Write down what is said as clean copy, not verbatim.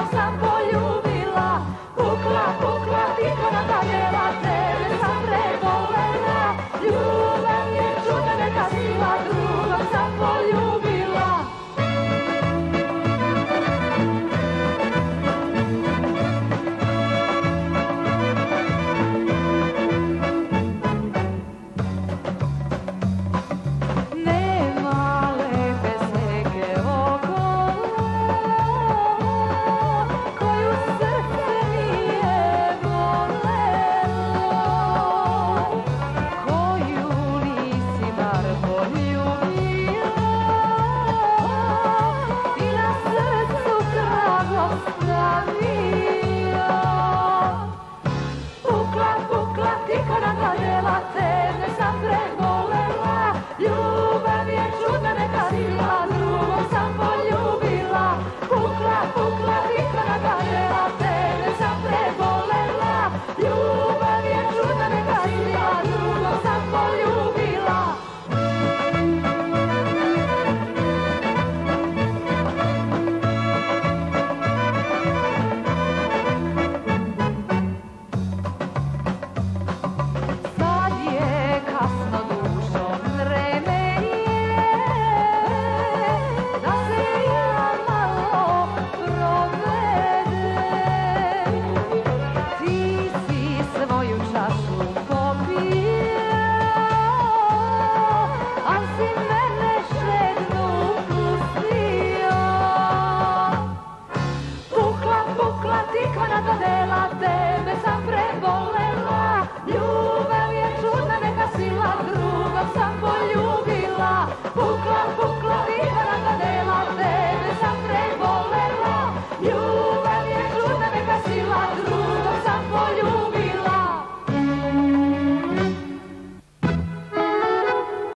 drugom sam poljubila. Pukla, pukla, tikva dela, tebe sam prebolela. Ljubav je čudna neka sila, drugom sam poljubila. Ljubav je čudna neka sila, drugom sam poljubila. Pukla, pukla, tikva dela, tebe sam prebolela. Ljubav je čudna neka sila, drugom sam poljubila. Sad je kasno dušo, vreme je da se ja malo provedem. Ti si svoju čašu popio, a si mene šednu pustio. Pukla, pukla, tikva dela, tebe sam prebolela. Ljubav je čudna neka sila, drugom sam poljubila.